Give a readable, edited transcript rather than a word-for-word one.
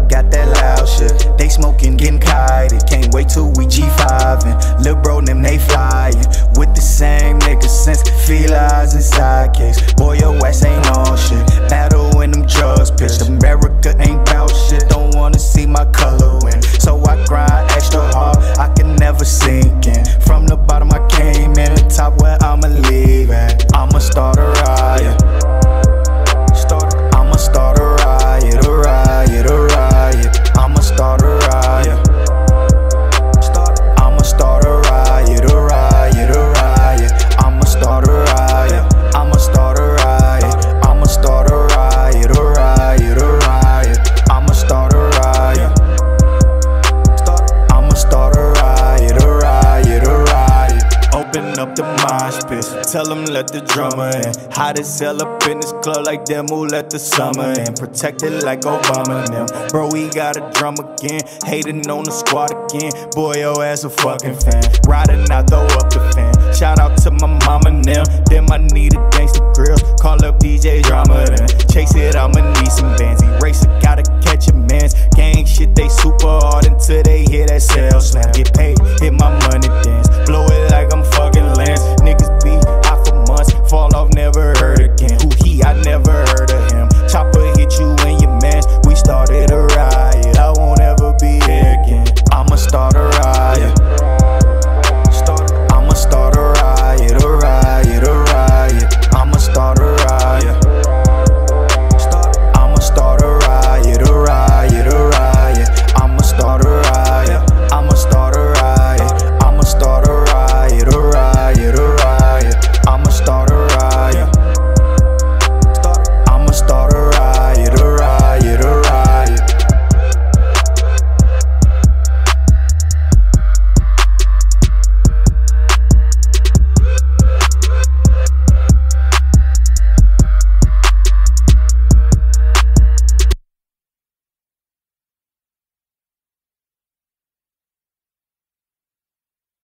got that loud shit. They smoking, getting kited. Can't wait till we G5'in'. Lil' bro, them they flyin' with the same niggas since felines and sidekicks. Boy, your ass ain't on shit. Battle when them drugs pitch. America ain't bout shit. Don't wanna see my color win, so I grind extra hard. I can never sink in. From the bottom I came in, the top where I'ma leave at. I'ma start a riot. I'ma start a riot, a riot, a riot. I'ma start a riot. I'ma start a riot, a riot, a riot. I'ma start a riot. I'ma start a riot. I'ma start a riot, a riot, a riot. I'ma start a riot. I'ma start a riot, a riot, a riot. Open up the mosh pit, tell them let the drummer in. Hot as hell up in this club like them who let the summer in. Protected like Obama and them. Bro, we got a drum again, hating on the squad again. Boy, your ass a fucking fan. Riding out, throw up the fan. Shout out to my mama and them. Then I need a gangsta grill. Call up DJ Drama then. Chase it, I'ma need some bands. Eraser, gotta catch a man's gang shit. They super hard until they hear that sales slam. Get paid, hit my